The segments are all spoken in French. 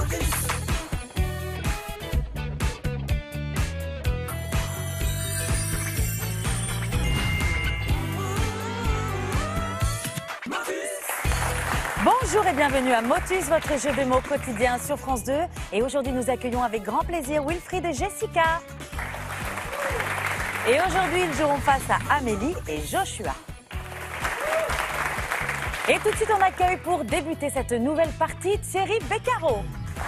Bonjour et bienvenue à Motus, votre jeu de mots quotidien sur France 2. Et aujourd'hui, nous accueillons avec grand plaisir Wilfried et Jessica. Et aujourd'hui, ils joueront face à Amélie et Joshua. Et tout de suite, on accueille pour débuter cette nouvelle partie Thierry Beccaro.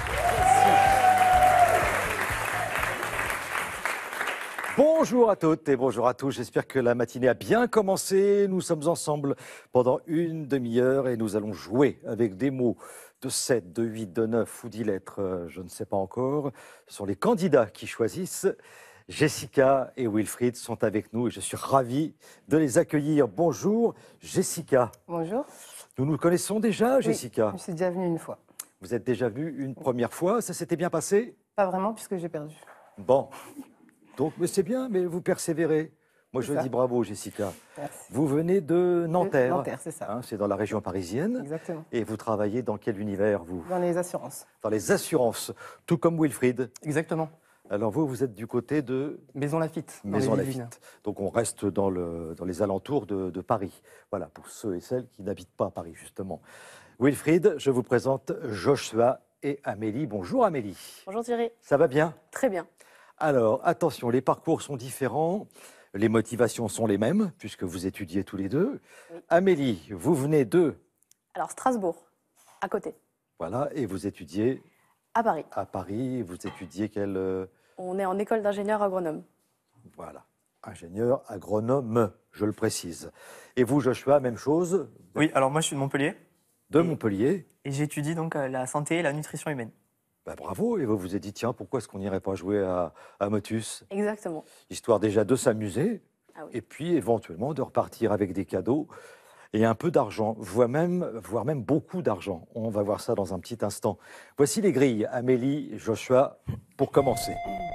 Bonjour à toutes et bonjour à tous. J'espère que la matinée a bien commencé. Nous sommes ensemble pendant une demi-heure et nous allons jouer avec des mots de 7, de 8, de 9 ou 10 lettres. Je ne sais pas encore. Ce sont les candidats qui choisissent. Jessica et Wilfried sont avec nous et je suis ravi de les accueillir. Bonjour Jessica. Bonjour. Nous nous connaissons déjà, Jessica? Oui, je suis déjà venue une fois. Vous êtes déjà venue une première fois. Ça s'était bien passé? Pas vraiment puisque j'ai perdu. Bon. Donc, mais c'est bien, mais vous persévérez. Moi, je ça. dis bravo, Jessica. Merci. Vous venez de Nanterre. Nanterre, c'est ça. Hein, c'est dans la région parisienne. Exactement. Et vous travaillez dans quel univers, vous? Dans les assurances. Dans les assurances, tout comme Wilfried. Exactement. Alors vous êtes du côté de Maison Lafitte. dans Maison les Yvelines. Lafitte. Donc on reste dans les alentours de Paris. Voilà, pour ceux et celles qui n'habitent pas à Paris, justement. Wilfried, je vous présente Joshua et Amélie. Bonjour Amélie. Bonjour Thierry. Ça va bien? Très bien. Alors, attention, les parcours sont différents, les motivations sont les mêmes, puisque vous étudiez tous les deux. Oui. Amélie, vous venez de... Alors Strasbourg, à côté, Voilà, et vous étudiez à Paris. à Paris, vous étudiez quel... On est en école d'ingénieur agronome. Voilà, ingénieur, agronome, je le précise. Et vous, Joshua, même chose, Oui, alors moi je suis de Montpellier de Montpellier. et j'étudie donc la santé et la nutrition humaine. Bah, bravo, et vous vous êtes dit, tiens, pourquoi est-ce qu'on n'irait pas jouer à Motus? Exactement. Histoire déjà de s'amuser, Ah oui. et puis éventuellement de repartir avec des cadeaux et un peu d'argent, voire même beaucoup d'argent. On va voir ça dans un petit instant. Voici les grilles, Amélie, Joshua, pour commencer.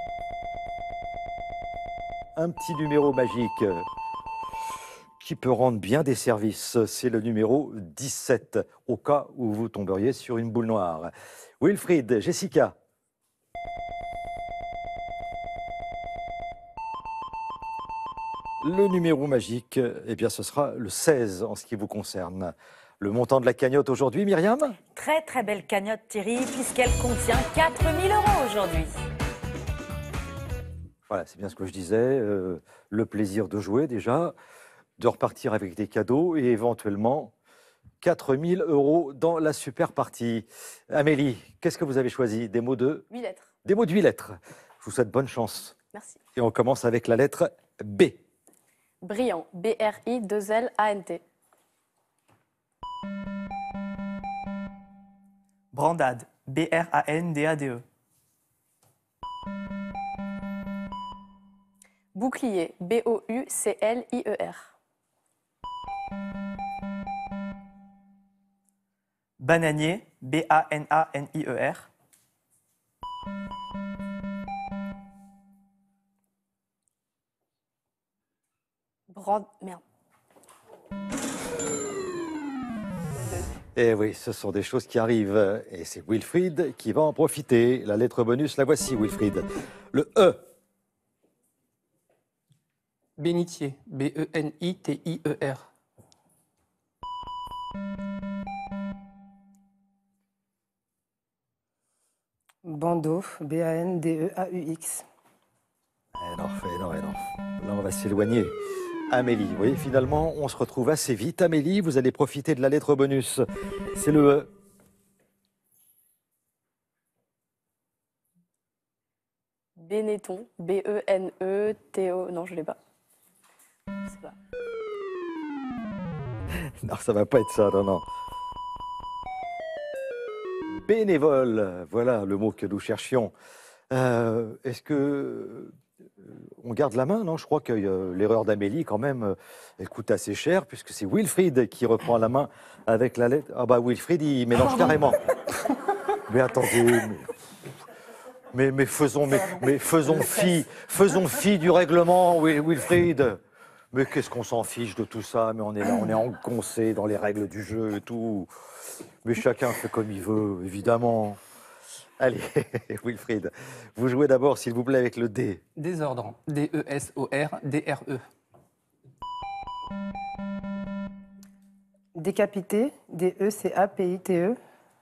Un petit numéro magique qui peut rendre bien des services. C'est le numéro 17, au cas où vous tomberiez sur une boule noire. Wilfried, Jessica. Le numéro magique, eh bien, ce sera le 16 en ce qui vous concerne. Le montant de la cagnotte aujourd'hui, Myriam? Très très belle cagnotte Thierry, puisqu'elle contient 4 000 € aujourd'hui. Voilà, c'est bien ce que je disais. Le plaisir de jouer déjà, de repartir avec des cadeaux et éventuellement 4 000 € dans la super partie. Amélie, qu'est-ce que vous avez choisi? Des mots de 8 lettres. 8 lettres. Je vous souhaite bonne chance. Merci. Et on commence avec la lettre B. Brillant, B-R-I-2-L-A-N-T. Brandade, B-R-A-N-D-A-D-E. Bouclier, B-O-U-C-L-I-E-R. Bananier, B-A-N-A-N-I-E-R. Merde. Et oui, ce sont des choses qui arrivent. Et c'est Wilfried qui va en profiter. La lettre bonus, la voici, Wilfried. Le E. Bénitier, B-E-N-I-T-I-E-R. Bandeau, B-A-N-D-E-A-U-X. Eh non, eh non. Là, on va s'éloigner. Amélie, vous voyez, finalement, on se retrouve assez vite. Amélie, vous allez profiter de la lettre bonus. C'est le E. Benetton, B-E-N-E-T-O. Non, je l'ai pas. Je sais pas. Non, ça va pas être ça, non. Bénévole, voilà le mot que nous cherchions. Est-ce que on garde la main? Non, je crois que l'erreur d'Amélie, quand même, elle coûte assez cher, puisque c'est Wilfried qui reprend la main avec la lettre. Ah bah Wilfried, il mélange carrément. Mais attendez, mais faisons fi du règlement, Wilfried. Mais qu'est-ce qu'on s'en fiche de tout ça? Mais on est là, on est engoncé dans les règles du jeu et tout. Mais chacun fait comme il veut, évidemment. Allez, Wilfried, vous jouez d'abord, s'il vous plaît, avec le D. Désordre. D-E-S-O-R, D-R-E. Décapité, D-E-C-A-P-I-T-E.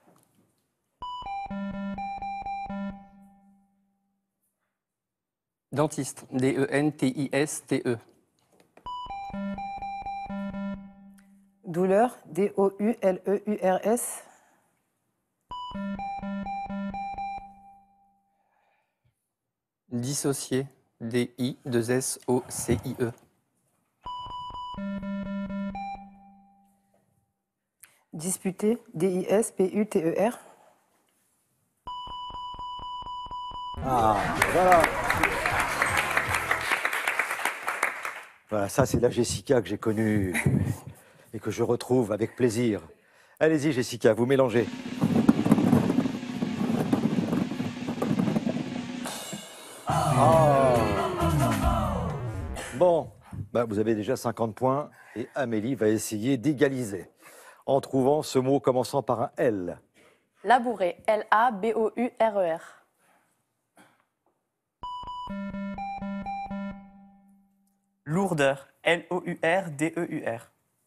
Dentiste. D-E-N-T-I-S-T-E. Douleur, D-O-U-L-E-U-R-S. Dissocié. D-I-2-S-O-C-I-E. Disputé, D-I-S-P-U-T-E-R. Ah, voilà. Voilà, ça c'est la Jessica que j'ai connue et que je retrouve avec plaisir. Allez-y Jessica, vous mélangez. Ah. Bon, bah, vous avez déjà 50 points et Amélie va essayer d'égaliser en trouvant ce mot commençant par un L. Labourer. L-A-B-O-U-R-E-R. Lourdeur. L-O-U-R-D-E-U-R.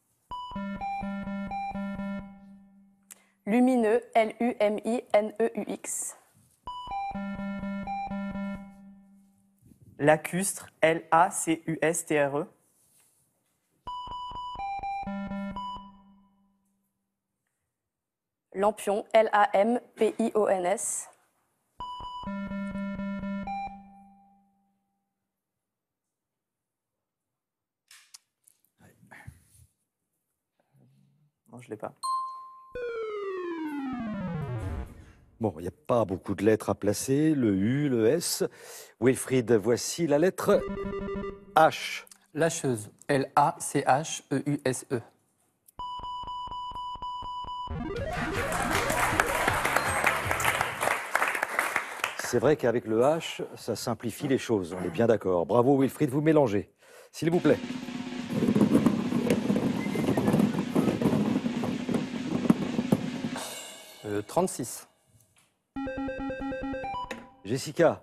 Lumineux. L-U-M-I-N-E-U-X. Lacustre. L-A-C-U-S-T-R-E. Lampion. L-A-M-P-I-O-N-S. Non, je l'ai pas. Bon, il n'y a pas beaucoup de lettres à placer, le U, le S. Wilfried, voici la lettre H. Lâcheuse. L-A-C-H-E-U-S-E. C'est vrai qu'avec le H, ça simplifie les choses, on est bien d'accord. Bravo Wilfried, vous mélangez. S'il vous plaît. 36. Jessica.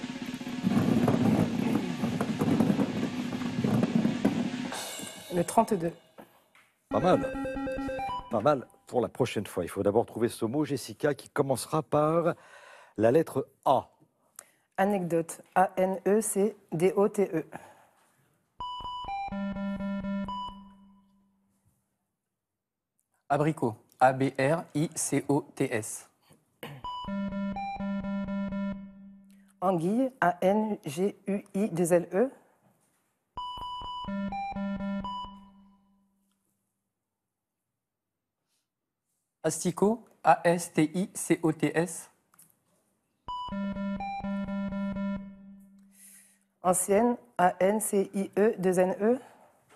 Le 32. Pas mal. Pas mal pour la prochaine fois. Il faut d'abord trouver ce mot, Jessica, qui commencera par la lettre A. Anecdote, A-N-E-C-D-O-T-E. Abricot. A-B-R-I-C-O-T-S. Anguille, A-N-G-U-I-2-L-E. Asticot. A-S-T-I-C-O-T-S. Ancienne, A-N-C-I-E-2-N-E.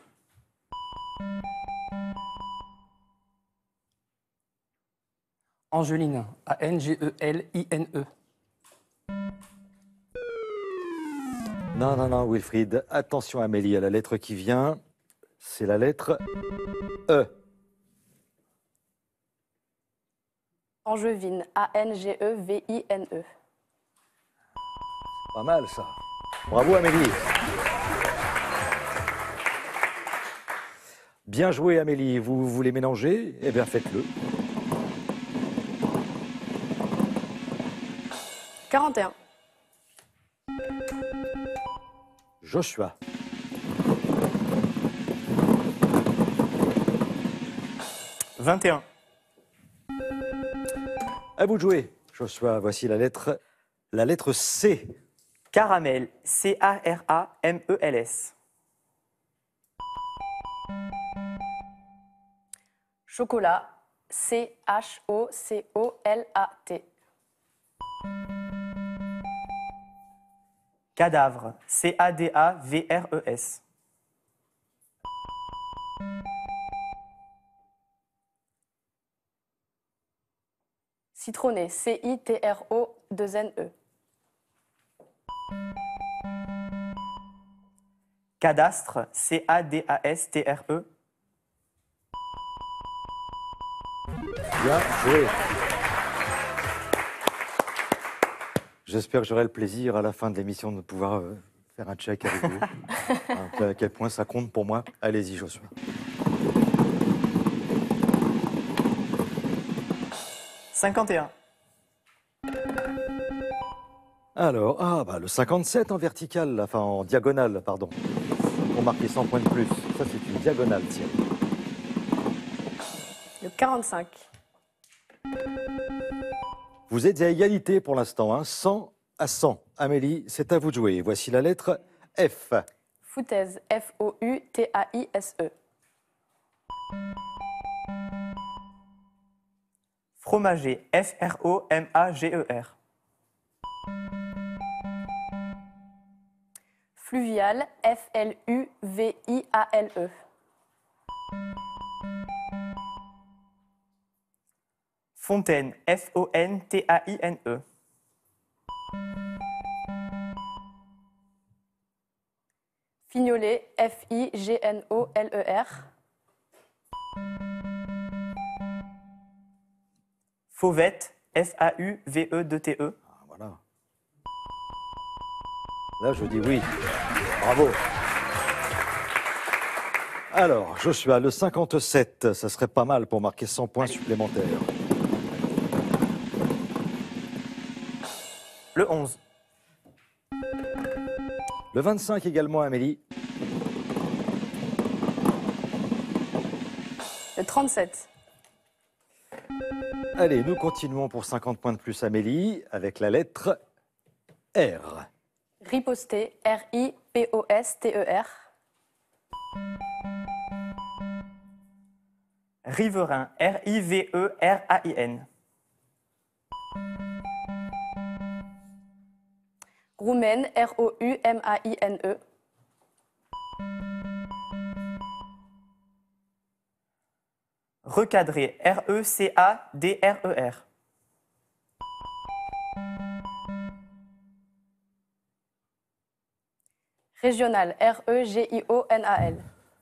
Angeline. A-N-G-E-L-I-N-E. Non, non, non, Wilfried. Attention Amélie, à la lettre qui vient, c'est la lettre E. Angevine. A-N-G-E-V-I-N-E. Pas mal ça. Bravo Amélie. Bien joué Amélie. Vous voulez mélanger? Eh bien faites-le. 41. Joshua. « 21. À vous de jouer. Joshua, voici la lettre C. Caramel. C-A-R-A-M-E-L-S. Chocolat. C-H-O-C-O-L-A-T. Cadavre. C-A-D-A-V-R-E-S. Citronné. C-I-T-R-O-2-N-E. Cadastre. C-A-D-A-S-T-R-E. Bien joué. J'espère que j'aurai le plaisir à la fin de l'émission de pouvoir faire un check avec vous. Hein, à quel point ça compte pour moi. Allez-y, Joshua. « 51. Alors, le 57 en vertical, enfin en diagonale, pardon. Pour marquer 100 points de plus. Ça, c'est une diagonale, tiens. Le 45. Vous êtes à égalité pour l'instant, hein, 100 à 100. Amélie, c'est à vous de jouer. Voici la lettre F. Foutaise. F-O-U-T-A-I-S-E. Fromager. F-R-O-M-A-G-E-R. Fluvial. F-L-U-V-I-A-L-E. Fontaine. F-O-N-T-A-I-N-E. Fignolet. F-I-G-N-O-L-E-R. Fauvette. F-A-U-V-E-2-T-E. Ah, voilà. Là, je dis oui. Bravo. Alors, Joshua, le 57, ça serait pas mal pour marquer 100 points supplémentaires. Le 11. Le 25 également, Amélie. Le 37. Allez, nous continuons pour 50 points de plus, Amélie, avec la lettre R. Riposter. R-I-P-O-S-T-E-R. Riverain. R-I-V-E-R-A-I-N. Roumaine. R-O-U-M-A-I-N-E. Recadré. R-E-C-A-D-R-E-R. Régional. R-E-G-I-O-N-A-L.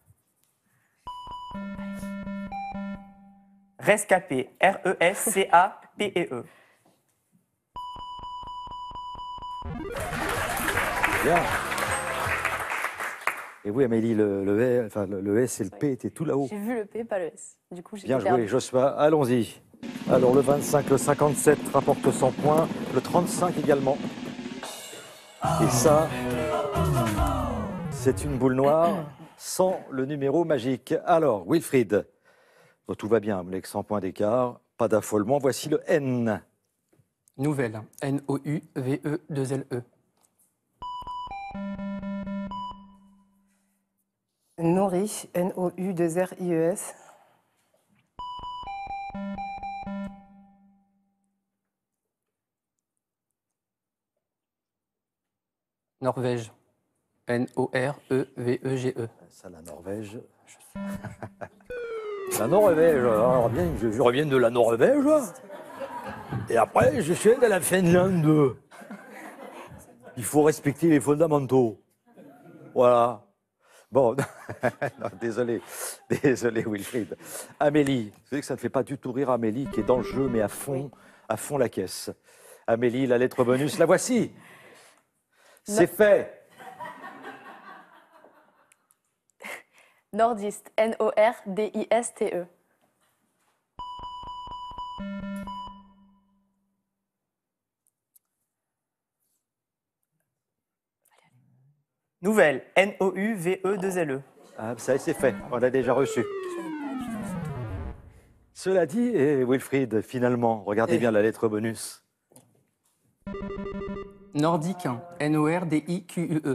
Rescapé. R-E-S-C-A-P-E-E. Bien. Et oui, Amélie, le S et le P étaient tout là-haut. J'ai vu le P, pas le S. Du coup, j'ai Bien perdu. joué, Joshua. Allons-y. Alors, le 25, le 57 rapporte 100 points. Le 35 également. Et ça, c'est une boule noire sans le numéro magique. Alors, Wilfried, bon, tout va bien, avec 100 points d'écart. Pas d'affolement. Voici le N. Nouvelle. N-O-U-V-E-2-L-E. Nourri. N-O-U-2-R-I-E-S. Norvège. N-O-R-E-V-E-G-E. Ça, la Norvège. La Norvège. Alors bien, je reviens de la Norvège. Et après, je suis de la Finlande. Il faut respecter les fondamentaux. Voilà. Bon, non, désolé, Wilfried. Amélie, vous savez que ça ne fait pas du tout rire Amélie qui est dans le jeu, mais à fond la caisse. Amélie, la lettre bonus, la voici. C'est fait. Nordiste. N-O-R-D-I-S-T-E. Nouvelle. N-O-U-V-E-2-L-E. Ah, ça, c'est fait. On l'a déjà reçu. Cela dit, Wilfried, finalement, regardez bien la lettre bonus. Nordique. N-O-R-D-I-Q-U-E.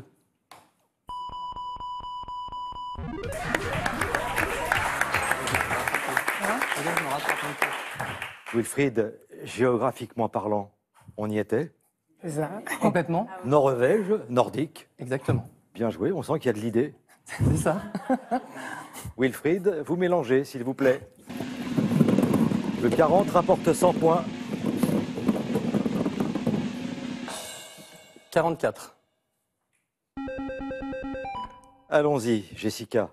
Wilfried, géographiquement parlant, on y était. C'est ça. Complètement. Norvège, nordique. Exactement. Bien joué, on sent qu'il y a de l'idée. C'est ça. Wilfried, vous mélangez, s'il vous plaît. Le 40 rapporte 100 points. 44. Allons-y, Jessica.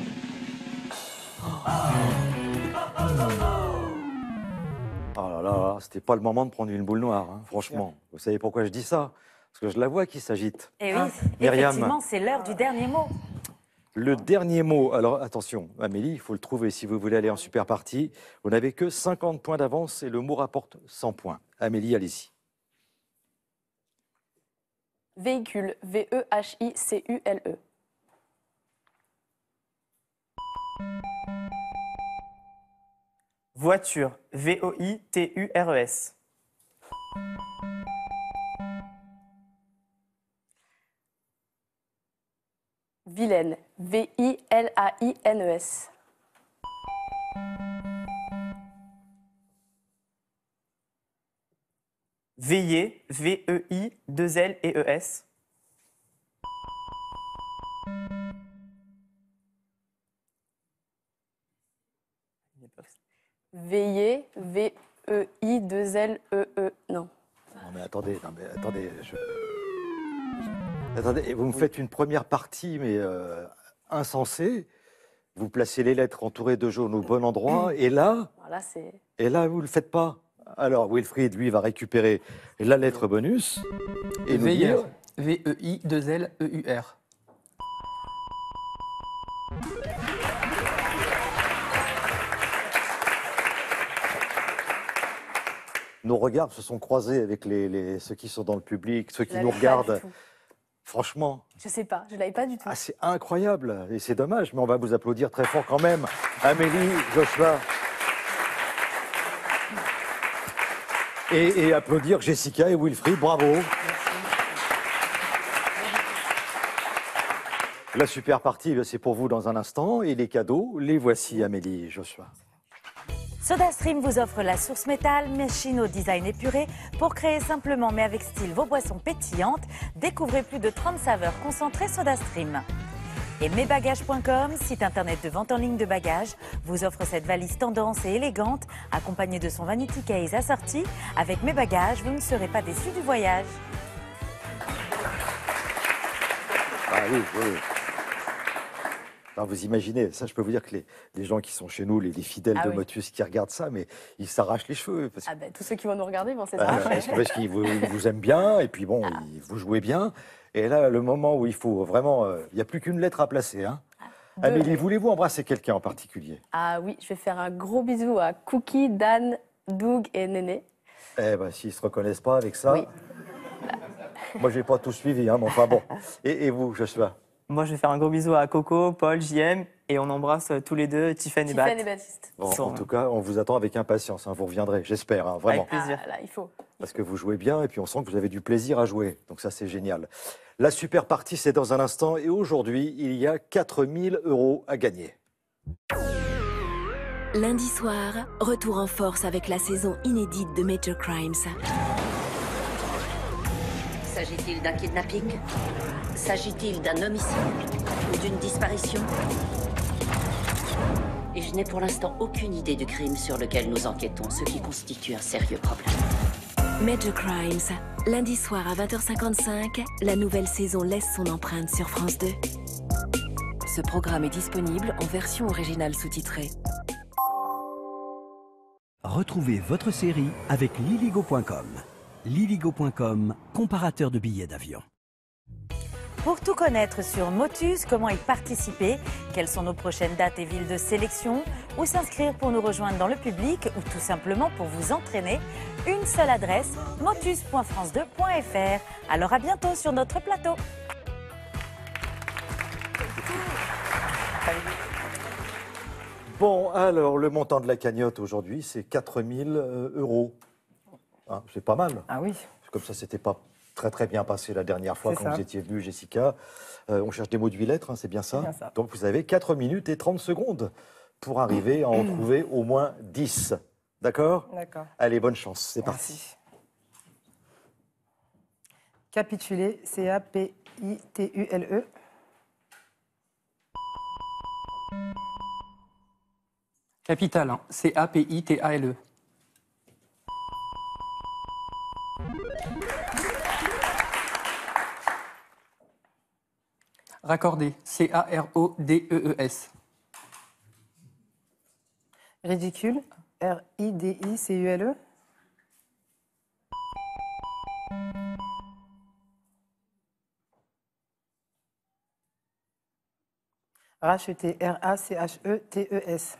Oh là là. là, c'était pas le moment de prendre une boule noire, hein, franchement. Vous savez pourquoi je dis ça? Parce que je la vois qui s'agite. Et oui, Myriam. effectivement, c'est l'heure du dernier mot. Le dernier mot, alors attention, Amélie, il faut le trouver si vous voulez aller en super partie. Vous n'avez que 50 points d'avance et le mot rapporte 100 points. Amélie, allez-y. Véhicule. V-E-H-I-C-U-L-E. Voiture. V-O-I-T-U-R-E-S. Vilaine. V-I-L-A-I-N-E-S. Veiller. V-E-I-2-L-E-E-S. Veiller. V-E-I-2-L-E-E. Non. Non mais attendez, Attendez, vous me faites une première partie, mais insensée. Vous placez les lettres entourées de jaune au bon endroit, et là, Voilà, c'est. vous ne le faites pas. Alors, Wilfried, lui, va récupérer la lettre bonus et nous dire... Veilleur. V-E-I-2-L-E-U-R. Nos regards se sont croisés avec ceux qui sont dans le public, ceux qui Je nous l'avais pas regardent. du tout. Franchement, Je sais pas, je l'avais pas du tout. c'est incroyable. Et c'est dommage, mais on va vous applaudir très fort quand même. Amélie, Joshua. Et applaudir Jessica et Wilfried, bravo. La super partie, c'est pour vous dans un instant. Et les cadeaux, les voici, Amélie et Joshua. SodaStream vous offre la source métal, machine au design épuré pour créer simplement mais avec style vos boissons pétillantes. Découvrez plus de 30 saveurs concentrées SodaStream. Et mesbagages.com, site internet de vente en ligne de bagages, vous offre cette valise tendance et élégante, accompagnée de son vanity case assorti. Avec Mes Bagages, vous ne serez pas déçus du voyage. Ah oui, oui. Alors vous imaginez, ça je peux vous dire que les gens qui sont chez nous, les fidèles de oui. Motus qui regardent ça, mais ils s'arrachent les cheveux. Parce, Ah ben, tous ceux qui vont nous regarder vont parce qu'ils vous aiment bien, et puis bon, vous jouez bien. Et là, le moment où il faut vraiment... il n'y a plus qu'une lettre à placer. Hein. Amélie, voulez-vous embrasser quelqu'un en particulier? Ah oui, je vais faire un gros bisou à Cookie, Dan, Doug et Néné. Eh ben, s'ils ne se reconnaissent pas avec ça... Oui. Moi, je n'ai pas tout suivi, hein, mais enfin bon. Et vous, Joshua? Moi, je vais faire un gros bisou à Coco, Paul, JM, et on embrasse tous les deux Tiffany et Bat. Tiffany et Baptiste. Bon, Sont- en tout cas, on vous attend avec impatience. Hein, vous reviendrez, j'espère, hein, vraiment. Avec plaisir. Ah là, il faut. Parce que vous jouez bien et puis on sent que vous avez du plaisir à jouer. Donc ça, c'est génial. La super partie, c'est dans un instant. Et aujourd'hui, il y a 4 000 € à gagner. Lundi soir, retour en force avec la saison inédite de Major Crimes. S'agit-il d'un kidnapping? S'agit-il d'un homicide? Ou d'une disparition? Et je n'ai pour l'instant aucune idée du crime sur lequel nous enquêtons, ce qui constitue un sérieux problème. Major Crimes, lundi soir à 20h55, la nouvelle saison laisse son empreinte sur France 2. Ce programme est disponible en version originale sous-titrée. Retrouvez votre série avec Liligo.com. Liligo.com, comparateur de billets d'avion. Pour tout connaître sur Motus, comment y participer, quelles sont nos prochaines dates et villes de sélection, où s'inscrire pour nous rejoindre dans le public ou tout simplement pour vous entraîner, une seule adresse, motus.france2.fr. Alors à bientôt sur notre plateau. Bon, alors, le montant de la cagnotte aujourd'hui, c'est 4 000 €. Hein, c'est pas mal. Ah oui. Comme ça, c'était pas très bien passé la dernière fois C'est quand ça. vous étiez venu, Jessica. On cherche des mots de 8 lettres, hein, c'est bien ça? C'est bien ça. Donc vous avez 4 minutes et 30 secondes pour arriver à en trouver au moins 10. D'accord? D'accord. Allez, bonne chance, c'est parti. Merci. Capituler, C-A-P-I-T-U-L-E. Capital, hein. C-A-P-I-T-A-L-E. Raccordé, C-A-R-O-D-E-E-S. Ridicule, R-I-D-I-C-U-L-E. Racheter, R-A-C-H-E-T-E-S.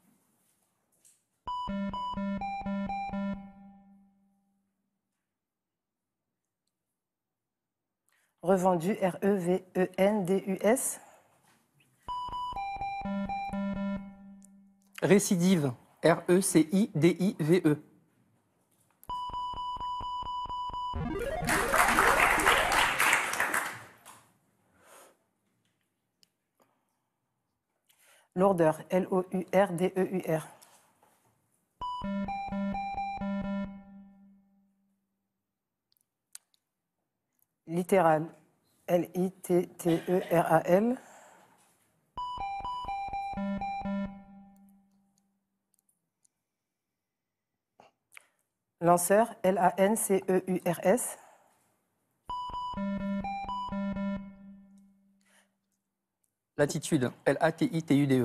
Revendu, R-E-V-E-N-D-U-S. Récidive, R-E-C-I-D-I-V-E. Lourdeur, L-O-U-R-D-E-U-R. Littéral, L-I-T-T-E-R-A-L. Lanceur, L-A-N-C-E-U-R-S. Latitude, L-A-T-I-T-U-D-E.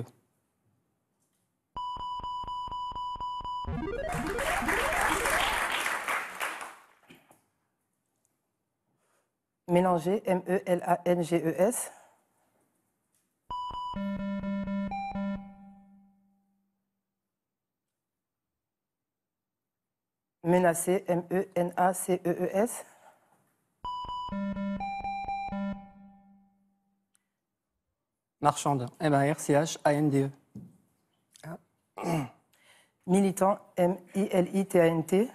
Mélanger, M-E-L-A-N-G-E-S. Menacer, M-E-N-A-C-E-E-S. Marchande, M-A-R-C-H-A-N-D-E. Militant, M-I-L-I-T-A-N-T.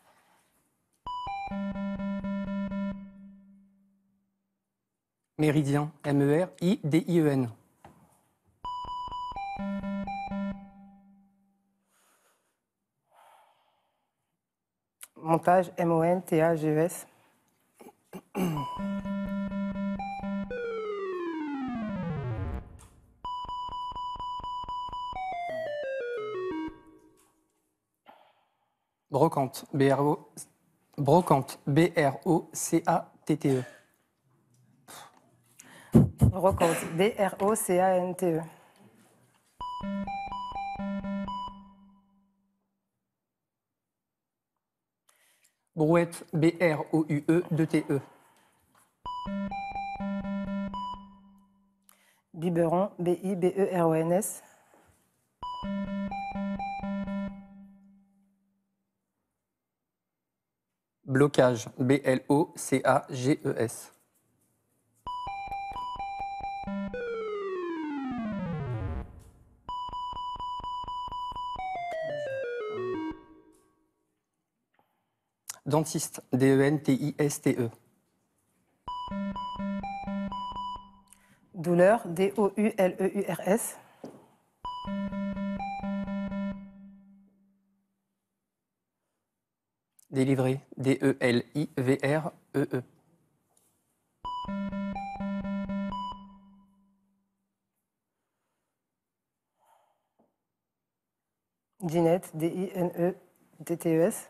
Méridien, M-E-R-I-D-I-E-N. Montage, M-O-N-T-A-G-E-S. Brocante, Brocante, B-R-O-C-A-T-T-E. Brocante, B-R-O-C-A-N-T-E. Brouette, B-R-O-U-E-2-T-E. Biberon, B-I-B-E-R-O-N-S. Blocage, B-L-O-C-A-G-E-S. Dentiste, D-E-N-T-I-S-T-E. Douleur, D-O-U-L-E-U-R-S. Délivré, D-E-L-I-V-R-E-E. Dinette, D-I-N-E-T-T-E-S.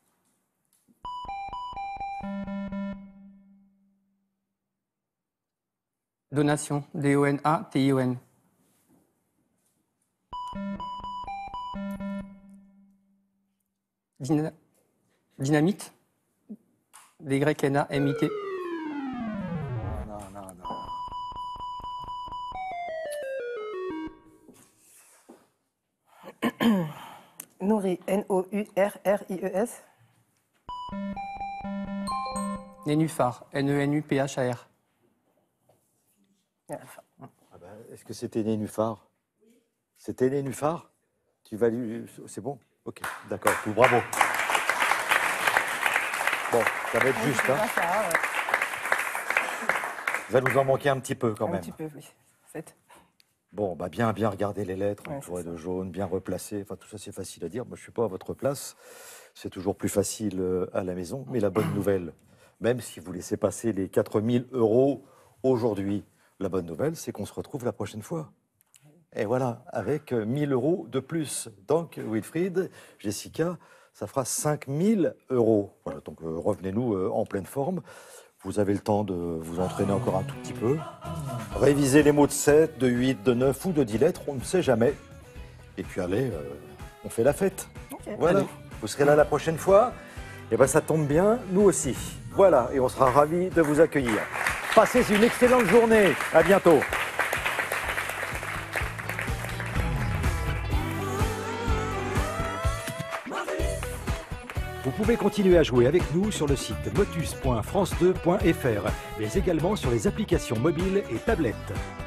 Donation, D-O-N-A-T-I-O-N. Dynamite, D-Y-N-A-M-I-T. Non, non, non. Nourri, N-O-U-R-R-I-E-S. Nénuphar, N-E-N-U-P-H-A-R. Et à la fin. Ah ben, est-ce que c'était Nénuphar? C'était Nénuphar? Tu vas lui... C'est bon? Ok, d'accord, tout, bravo. Bon, ça va être juste, hein. Ah, ça, Il va nous en manquer un petit peu quand un même. petit peu, oui. 7. Bon, bah bien regarder les lettres, Ouais, entourées c'est de jaune, bien replacées. Enfin, tout ça, c'est facile à dire. Moi, je ne suis pas à votre place. C'est toujours plus facile à la maison. Mais la bonne nouvelle, même si vous laissez passer les 4 000 € aujourd'hui, la bonne nouvelle, c'est qu'on se retrouve la prochaine fois. Et voilà, avec 1 000 € de plus. Donc, Wilfried, Jessica, ça fera 5 000 €. Voilà, donc revenez-nous en pleine forme. Vous avez le temps de vous entraîner encore un tout petit peu. Révisez les mots de 7, de 8, de 9 ou de 10 lettres, on ne sait jamais. Et puis allez, on fait la fête. Okay. Voilà, Allez. vous serez là la prochaine fois. Et bien ça tombe bien, nous aussi. Voilà, et on sera ravis de vous accueillir. Passez une excellente journée. À bientôt. Vous pouvez continuer à jouer avec nous sur le site motus.france2.fr, mais également sur les applications mobiles et tablettes.